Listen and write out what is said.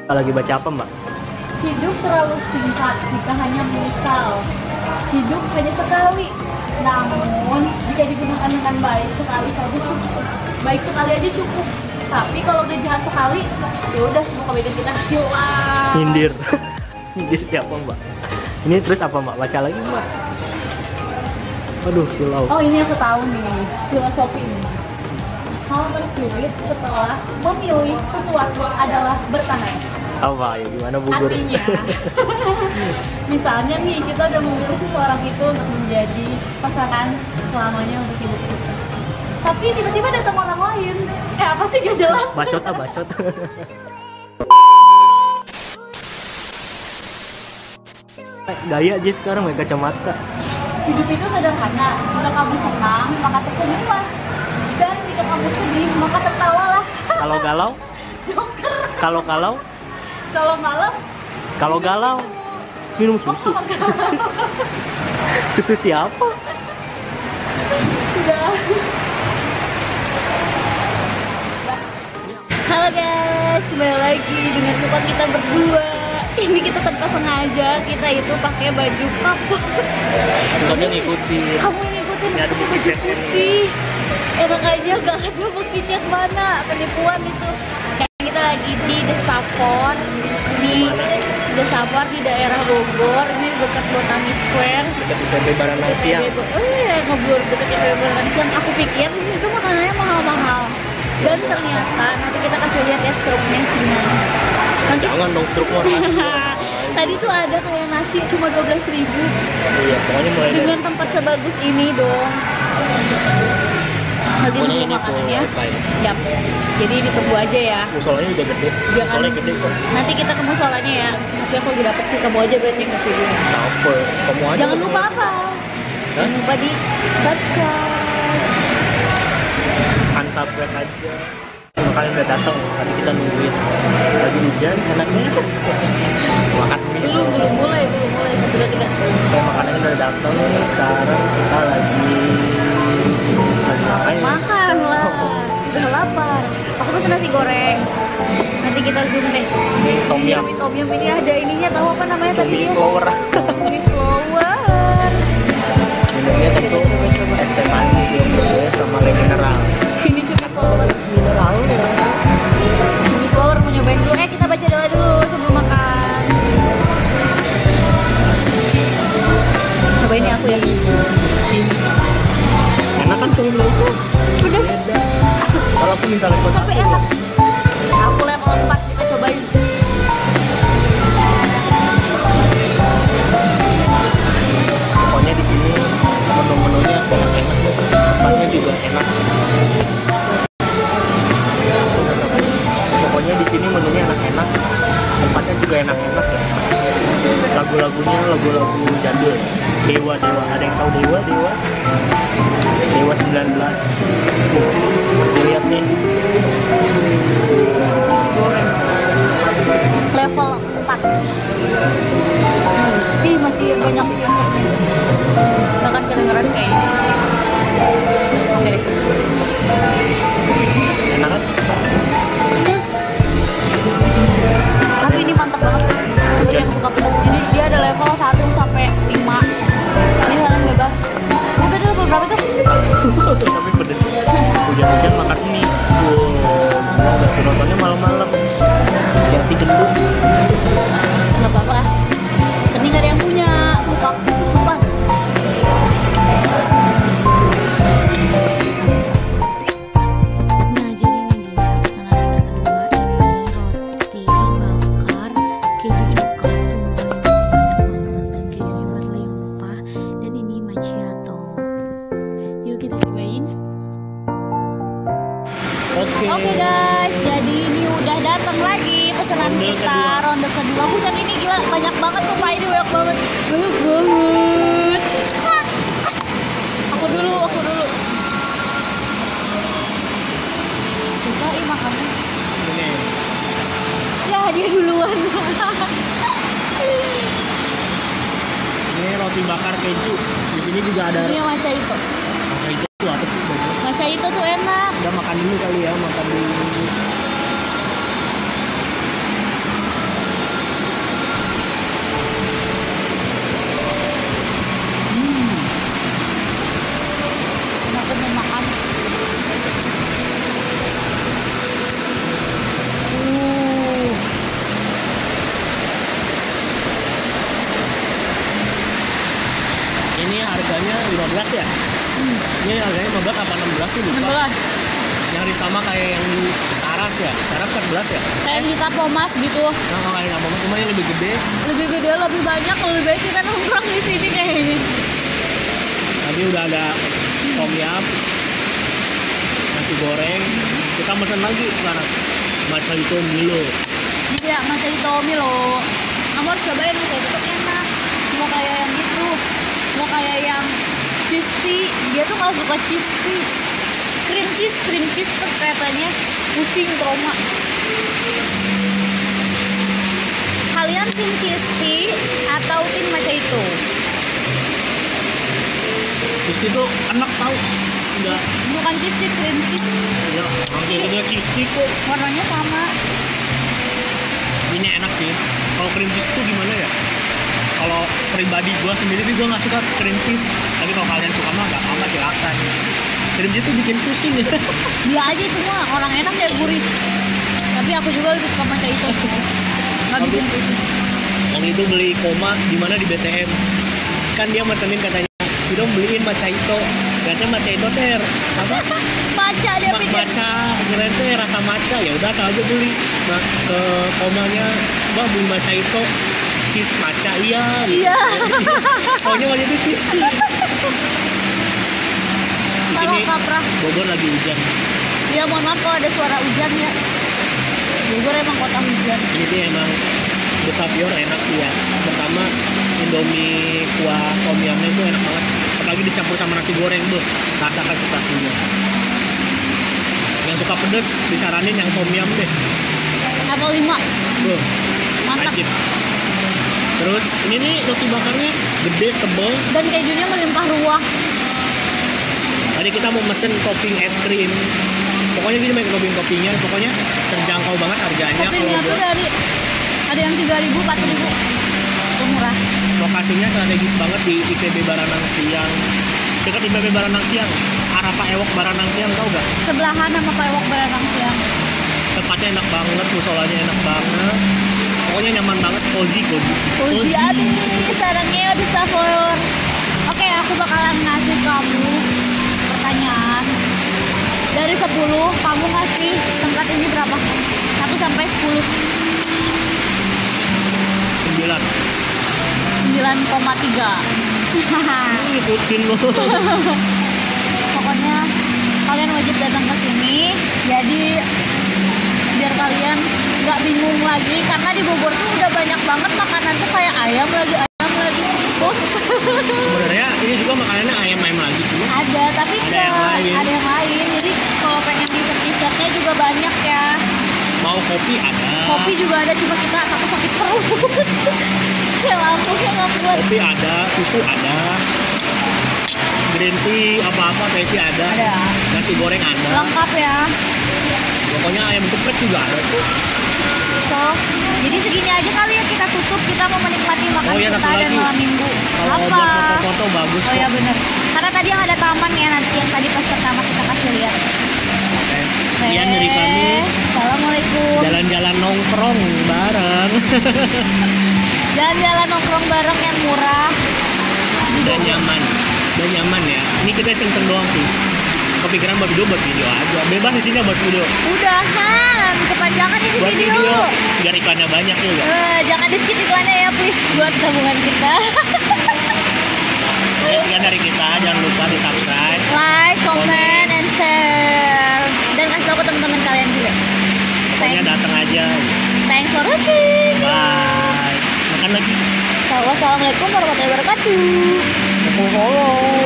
Lagi baca apa, Mbak? Hidup terlalu singkat jika hanya menyesal. Hidup hanya sekali. Namun, jika digunakan dengan baik sekali saja cukup. Baik sekali aja cukup. Tapi kalau udah jahat sekali, ya udah semua kebaikan kita hilang. Nyindir. Nyindir siapa, Mbak? Ini terus apa, Mbak? Baca lagi, Mbak. Aduh, silau. Oh, ini aku tahu nih, filosofi ini. Hal tersulit setelah memilih sesuatu adalah bertanya. Apa ya? Gimana, Bu Guru? Artinya, misalnya nih kita udah memilih seseorang itu untuk menjadi pasangan selamanya untuk hidup kita. Tapi tiba-tiba datang orang lain. Apa sih gak jelas? Bacot ah, bacot. Gaya aja sekarang pakai kacamata. Hidup itu sederhana. Jika kamu senang, maka tersenyumlah. Dan jika kamu sedih, maka tertawalah. Kalau galau? Joker. Kalau galau? Kalau malam, Kalau galau? Minum susu. Susu siapa? Sudah. Halo guys, kembali lagi dengan Supan kita berdua. Ini kita tanpa sengaja, kita itu pakai baju kapuk. Bukannya ngikutin. Kamu yang ngikutin Ini ada pakai bukti baju cat ini. putih. Enak aja, gak ada bukti cat mana. Penipuan itu. Kayak kita lagi di Desapor. Di Desapor di daerah Bogor. Ini dekat Botani Square. Dekat IPB Baranang Siang. Oh iya, ngebur dekat IPB Baranang Siang. Aku pikir itu makanannya mahal-mahal. Dan ternyata nanti kita kasih lihat ya struknya gimana. Nanti Jangan dong struk mau. tadi tuh ada kayak nasi cuma 12.000 Iya, pokoknya mulai dari dengan tempat sebagus ini dong. Nanti pokoknya nunggu ini makanannya. full wifi. Yap. Jadi ditunggu aja ya. Musolanya udah gede. Jangan. Musolanya gede kok. Nanti kita ke musolanya ya. Nanti aku lagi dapet sih, kamu aja berarti yang video. Apa? Kamu aja. Jangan lupa apa? Jangan lupa di subscribe. Unsubscribe aja. Kalau kalian udah datang, tadi kita nungguin. Lagi hujan, enaknya makan mie. Belum mulai. Sudah tidak. Kayak makanannya udah datang. Sekarang kita lagi makan. Makan lah. Udah lapar. Aku tuh nasi goreng. Nanti kita zoom deh. Tom yum. Tom yum ini ada ininya, tahu apa namanya tadi Cumi ya? flower. Cumi flower. Minumnya tentu es teh manis yang berbeda sama le mineral. Ini cumi flower. Mineral ya. Cumi flower mau nyobain dulu. Kita baca doa dulu sebelum makan. Cobain ya aku ya. Enak kan cumi flower itu? Udah. Beda. Kalau aku minta level Tapi satu. enak. Aku level 4, kita cobain. Pokoknya di sini menu-menunya enak-enak, tempatnya juga enak. Pokoknya di sini menunya enak-enak, tempatnya juga enak-enak ya. Lagu-lagunya lagu-lagu jadul. Dewa, ada yang tahu Dewa? Dewa 19. Lihat nih. Goreng. Level 4. Ih, masih banyak filternya. Nggak kan kedengeran kayaknya. Oke deh. Enak kan? Tapi ini mantap banget. Buat yang suka pedas. Jadi dia ada level 1 sampai 5. Ini kalian bebas. Udah level berapa tuh? Tapi pedes. Hujan-hujan makan mie. Wow, udah nontonnya malam-malam. Jadi gendut. Nggak apa-apa. Ini nggak ada yang punya. Lupa. Nah, jadi ini dia pesanan kita kedua. Ini roti bakar keju coklat Sumba, dan kejunya berlimpah. Dan ini macchiato. Yuk kita cobain. Oke guys, jadi ini udah datang lagi pesanan Ronde kita kedua. ronde kedua. Buset, ini gila banyak banget, sumpah ini banyak banget. Ah. Aku dulu. Susah ini makannya. Ini Ya dia duluan. ini roti bakar keju. Di sini juga ada Ini yang matcha itu. macam itu apa sih? Bagus. Matcha itu tuh enak. Udah makan dulu kali ya, makan dulu. Ini harganya 15 apa 16 sih lupa. 16. Yang sama kayak yang di Saras ya. Saras 14 ya. Kayak di Tapomas gitu. Nah, kalau kayak Tapomas cuma yang lebih gede. Lebih gede, lebih banyak, lebih baik kita nongkrong di sini kayaknya. Tadi udah ada tom yum, nasi goreng. Kita pesan lagi sekarang. Matcha itu Milo. Jadi ya, matcha itu Milo. Kamu harus cobain nih, kayak gitu enak. Nggak kayak yang itu. Nggak kayak yang cheese tea. Dia tuh kalau suka cheese tea. Cream cheese tuh katanya pusing trauma. Kalian tim cheese tea atau tim matcha itu? Terus itu enak tau. Enggak. Bukan cheese tea, cream cheese. Ya, akhirnya cheese tea kok. Warnanya sama. Ini enak sih. Kalau cream cheese itu gimana ya? Kalau pribadi gue sendiri sih gue nggak suka cream cheese. Tapi kalau kalian suka mah nggak apa-apa silakan. Cream cheese itu bikin pusing ya. Dia aja itu mah orang enak ya gurih. Tapi aku juga lebih suka matcha itu. Nggak bikin pusing. Waktu itu beli koma di mana di BTM. Kan dia mesenin katanya, "Udah beliin matcha itu." Katanya matcha itu ter apa? Matcha dia pikir. Matcha, kirain teh rasa matcha. Ya udah asal aja beli. Nah, ke komanya, "Mbak beli matcha itu." Cheese matcha, iya. Iya. Pokoknya waktu itu cheese tea. Di Kalau sini kaprah. Bogor lagi hujan. Ya mohon maaf kalau ada suara hujan ya. Bogor emang kota hujan. Ini sih emang Besapior enak sih ya. Pertama Indomie kuah tom yumnya itu enak banget. Apalagi dicampur sama nasi goreng tuh, rasakan sensasinya. Yang suka pedes disaranin yang tom yum deh. Level 5. Tuh, Mantap. wajib. Terus ini nih roti bakarnya gede, tebel. Dan kejunya melimpah ruah. Tadi kita mau mesen topping es krim. Pokoknya gini banyak topping-toppingnya. Pokoknya terjangkau banget harganya. Toppingnya Kalau tuh buat dari ada yang 3.000, 4.000. Itu murah. lokasinya strategis banget di IPB Baranang Siang. Dekat IPB Baranang Siang. Arah Pak Ewok Baranang Siang, tau gak? Sebelahan sama Pak Ewok Baranang Siang. Tempatnya enak banget, musolanya enak banget. Pokoknya nyaman banget, cozy. Cozy abis, sarangnya di Savor. Oke, aku bakalan ngasih kamu pertanyaan. Dari 10, kamu ngasih tempat ini berapa? 1 sampai 10. 9. 9,3. Ngikutin lo. Pokoknya kalian wajib datang ke sini. Jadi biar kalian nggak bingung lagi, karena di Bogor tuh udah banyak banget makanan tuh kayak ayam lagi. Bos. Sebenarnya ini juga makanannya ayam lagi cuma Ada, tapi Ada yang lain. ada yang lain. Jadi kalau pengen dessert-dessertnya juga banyak ya. mau kopi ada. Kopi juga ada, cuma kita takut sakit perut. Ya lambungnya nggak kuat. Kopi ada, susu ada. Green tea apa-apa teh tea ada. Ada. Nasi goreng ada. Lengkap ya. Pokoknya ayam geprek juga ada tuh. So, jadi segini aja kali ya kita tutup. Kita mau menikmati makan Oh iya, kita satu dan lagi. malam minggu. Kalau Apa? buat foto-foto bagus Oh kok. ya bener. Karena tadi yang ada taman ya, nanti yang tadi pas pertama kita kasih lihat. Oke. Sekian dari kami. Assalamualaikum. Jalan-jalan nongkrong bareng. Jalan-jalan nongkrong bareng yang murah. Udah nyaman. Udah nyaman ya. Ini kita iseng-iseng doang sih. Kepikiran buat video aja. Bebas di sini buat video. Udahan, kepanjangan ini Buat video. video biar iklannya banyak juga. Jangan di skip iklannya ya please, buat tabungan kita. Oke, sekian dari kita. Jangan lupa di subscribe. Like, comment, and share. Dan kasih tahu ke teman-teman kalian juga. Pokoknya datang aja. Thanks for watching. Bye. Makan lagi. Wassalamualaikum warahmatullahi wabarakatuh. Oh.